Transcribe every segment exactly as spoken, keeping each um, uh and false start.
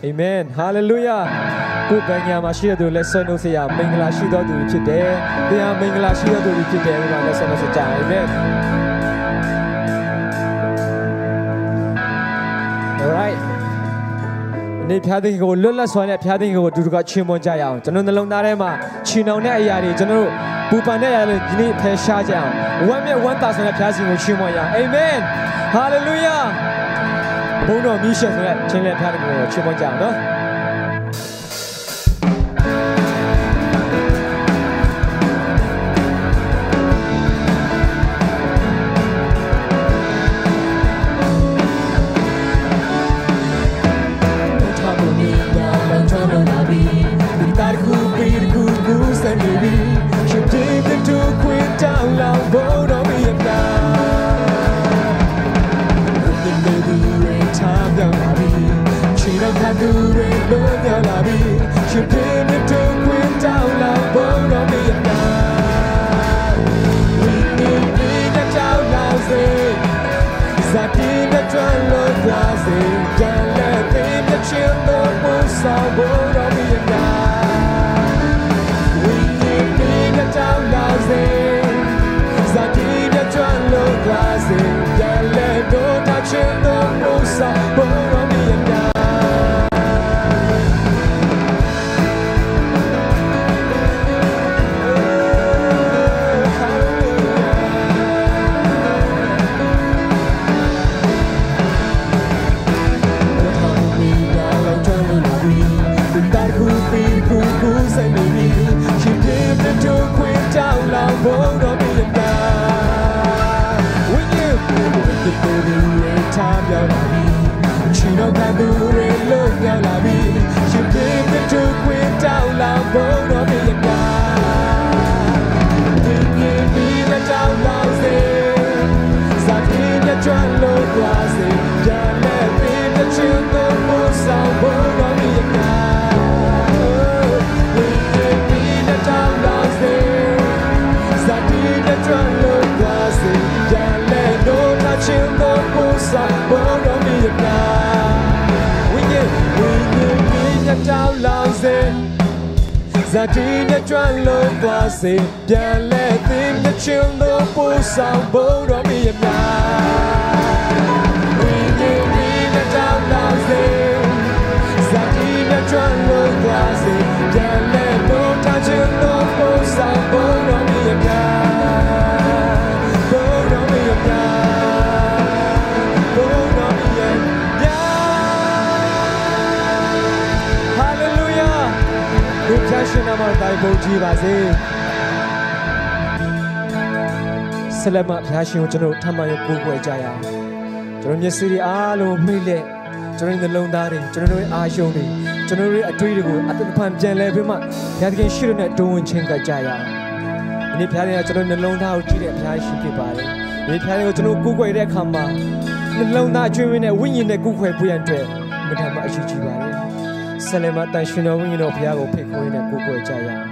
Amen Hallelujah ကိုယ်ပညာမှာရှိတဲ့သူလက်ဆွဲနှုတ်ဆက်ရမင်္ဂလာရှိတော်သူဖြစ်တယ်။တရားမင်္ဂလာရှိတော်သူဖြစ်တယ်ဒီမှာလက်ဆွဲနှုတ်ဆက်ကြ Amen Alright ဒီဖျားသိမ်းကိုလွတ်လပ်စွာနဲ့ဖျားသိမ်းကိုဒုဒကချီးမွမ်းကြရအောင်ကျွန်တော်နှလုံးသားထဲမှာချီနှောင်တဲ့အရာတွေကျွန်တော်တို့ပူပန်တဲ့အရာတွေဒီနေ့ဖယ်ရှားကြအောင်ဝမ်းမြောက်ဝမ်းသာစွာနဲ့ဖျားစီကိုချီးမွမ်းရအောင် Amen Hallelujah ဘုန်းတော်မြတ်ဆိုတဲ့ချင်းလက်ဖျားသိမ်းကိုချီးမွမ်းကြအောင်နော်Zadina John Loquase, Jan let him the children push out board of me and now. We give me the down there. Zadina John Loquase, Jan let no touch him no push out board of me and now. Board of me and now. Board of me and now. Hallelujah. Good passion about Bible Jesus. Selama passionကျွန်တော်ထမ်းမရကိုကိုကြရအောင်ကျွန်တော်မျက်စိတွေအားလုံးမိလက်ကျွန်တော်နှလုံးသားတွေကျွန်တော်ရဲ့အာယုံတွေကျွန်တော်ရဲ့အတွေ့တွေကိုအသက်ဖန်ပြန်လဲပြီးမှဘုရားသခင်ရှိတဲ့ဒုံဝင်ချင်းကကြရအောင်ဒီနေ့ဘုရားသခင်ကျွန်တော်နှလုံးသားကိုကြည့်တဲ့ဘုရားရှိဖြစ်ပါတယ်ဒီဘုရားသခင်ကိုကျွန်တော်ကိုကိုတဲ့အခါမှာနှလုံးသားအကျွေးဝင်းနဲ့ဝိညာဉ်နဲ့ကိုကိုဖွင့်အတွက်မထမ်းမအရှိကြည့်ပါတယ်Selama tanရှင်တော်ဝိညာဉ်တော်ဘုရားကိုဖိတ်ခေါ်ရတဲ့ကိုကိုကြရအောင်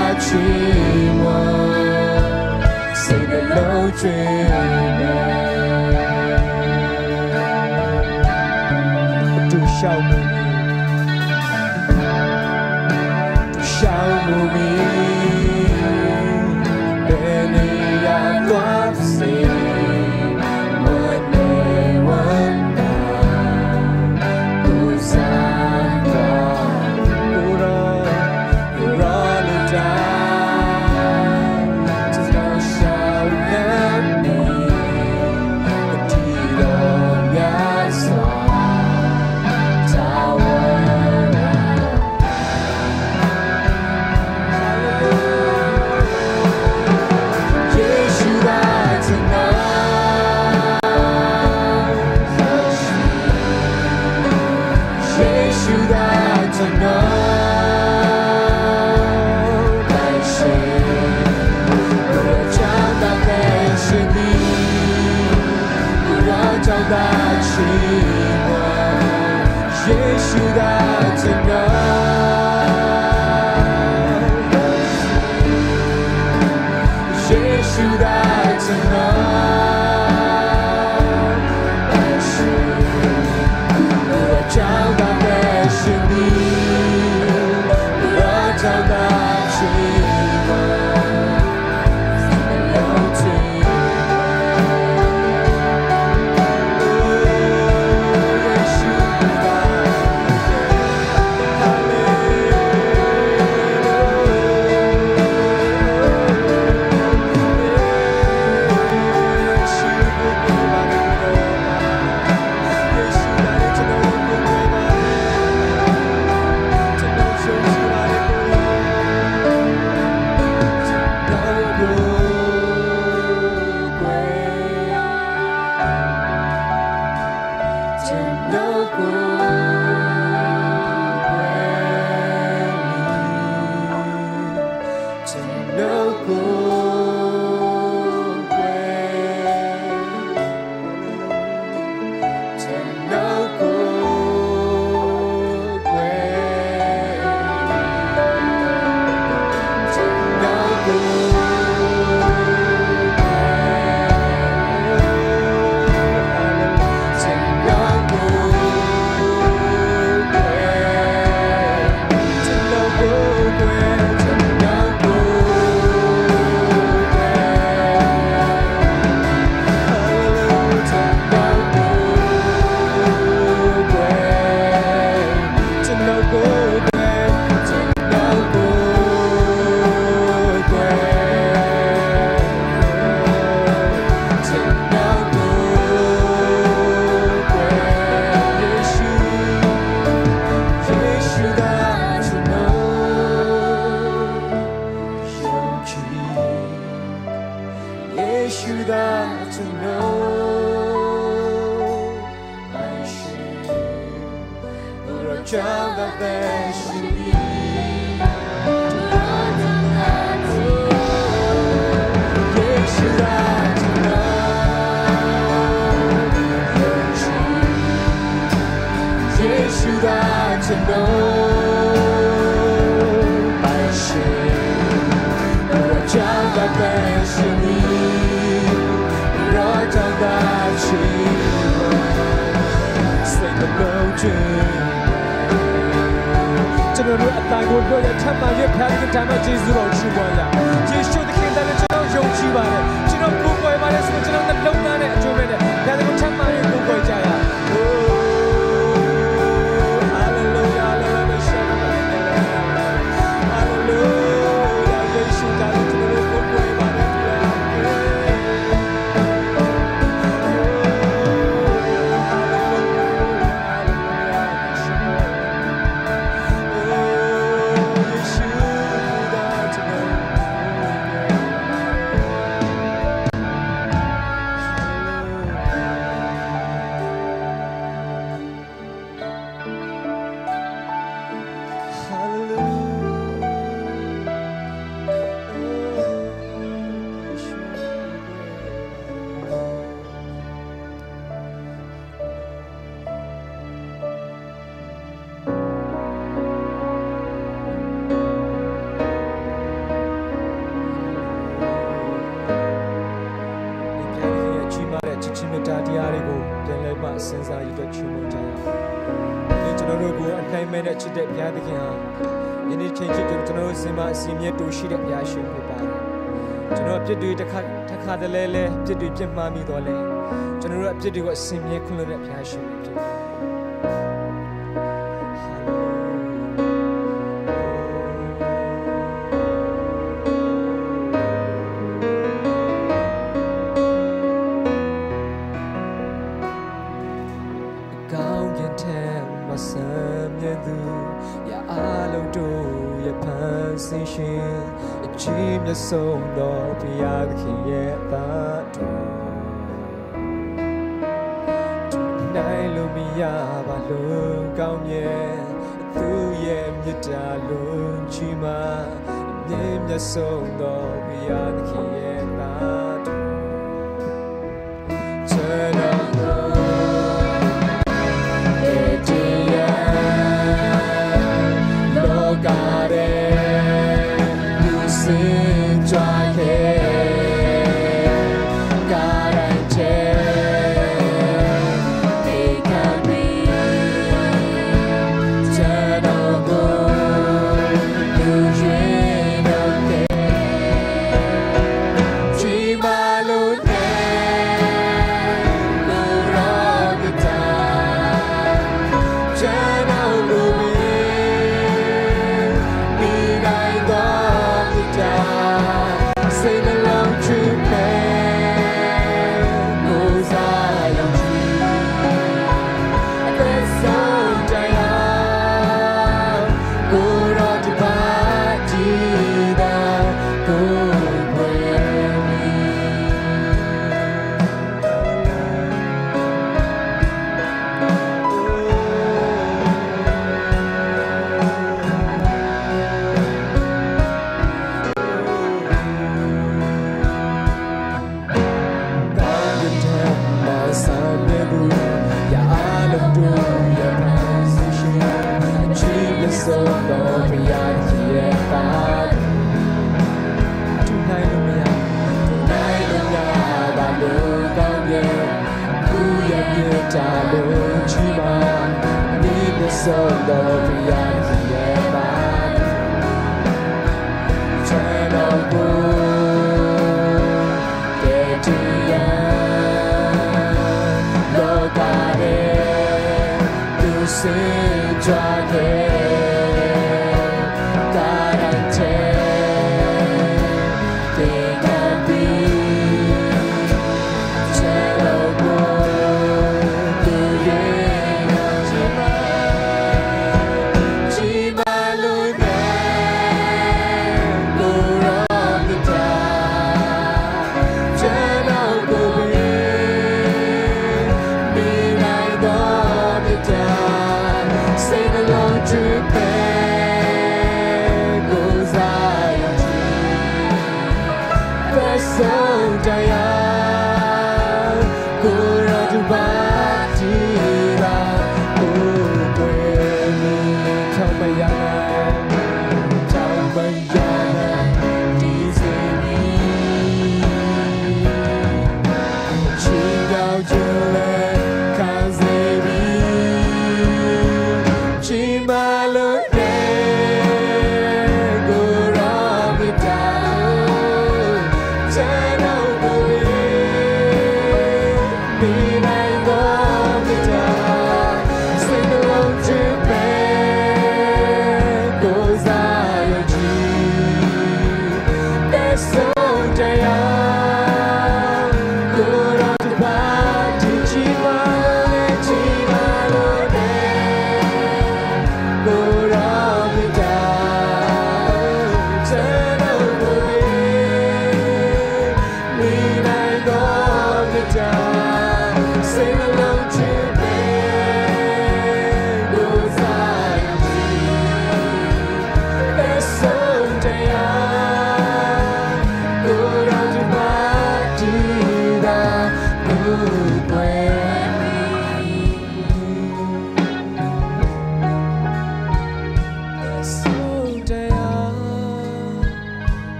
Say the Lord dream 笑目迷，笑目迷，被你压垮死，我内温暖，不散光，不让不让你带，直到笑脸你，我提到面上。 ချစ်ချင်းမေတ္တာတရားတွေကိုပြန်လဲမှစဉ်းစားရည်အတွက်ချီးမွမ်းကြရအောင်ယေကျွန်တော်တို့ကိုအနိုင်မဲ့တဲ့ချစ်တဲ့ဘုရားသခင်ဟာယနေ့ချိန်ချစ်ကျွန်တော်တို့စင်မအစီမြတ်တူရှိတဲ့ဘုရားရှင်ဖြစ်ပါတယ်ကျွန်တော်အပြစ်တွေတစ်ခါတစ်ခါတလဲလဲအပြစ်တွေပြစ်မှားမိတော့လဲကျွန်တော်တို့အပြစ်တွေကိုအစင်မြဲခွင့်လွှတ်တဲ့ဘုရားရှင်ဖြစ်တယ်ဆုံးတော်ဘုရားသခင်ရဲ့သားတော်နိုင်လို့မရပါလို့ကောင်းမြတ်သူရဲ့မြတ်တာလုံးချီမှာမြင်မြတ်ဆုံးတော်ဘုရားသခင်ရဲ့သားတော်ကျွန်တော်ရဲ့တရားလောကရဲ့လူစင်ကြွားခဲ့ကာရန်ချေဒီကံမီကျွန်တော်ကိုလူရွေးတော့ခဲ့ချီမာလို့နဲ့လူရောကတာကျွန်တော်လူမီမိတိုင်းတော့ပြတာ Sing along to me, goes I am free. There's so tired, go on to party, go with me. So long beyond the path. Tonight, tonight, tonight, I look on you. Who you get, I look you on. Need me so long beyond the path. Turn on good, get to you. Look at it, you see, drag it. Be like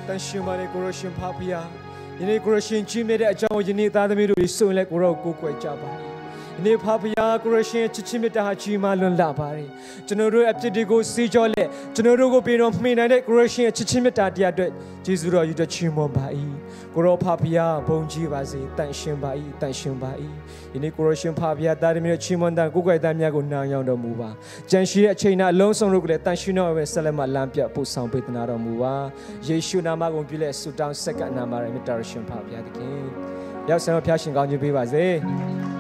တန်ရှင်ပါလေကိုရရှင်ဖဖယားယနေ့ကိုရရှင်ကြီးမြတ်တဲ့အကြောင်းယနေ့သားသမီးတို့ဆိုရင်လည်းကိုရောကိုကိုွယ်ကြပါလေယနေ့ဖဖယားကိုရရှင်ချစ်ချင်းမြတ်တာဟာကြီးမားလွန်းလာပါတယ်ကျွန်တော်တို့အပြစ်တွေကိုစီးကြောလက်ကျွန်တော်တို့ကိုပြင်တော်မှင်နိုင်တဲ့ကိုရရှင်ချစ်ချင်းမြတ်တာတရားအတွက်ယေရှုတော်ယူတဲ့ချီးမွမ်းပါ၏ကိုရောဖဖယားဘုန်းကြီးပါစေတန်ရှင်ပါ၏တန်ရှင်ပါ၏ယနေ့ကိုရရှင်ဖဖယားသားသမီးတို့ချီးမွမ်းတဲ့ကိုယ်ကိုယ်သားများကိုနားရောက်တော်မူပါကြံရှိတဲ့အချိန်နဲ့အလုံးစုံတို့ကိုလည်းတန်ရှင်တော်ရဲ့ဆက်လက်မှလမ်းပြပို့ဆောင်ပေးသနာတော်မူပါယေရှုနာမကိုပြုလက်ဆုတောင်းဆက်ကနာမရမြတ်တော်ရှင်ဖဖယားသခင်ရောက်ဆံဖျားရှင်ကောင်းခြင်းပေးပါစေ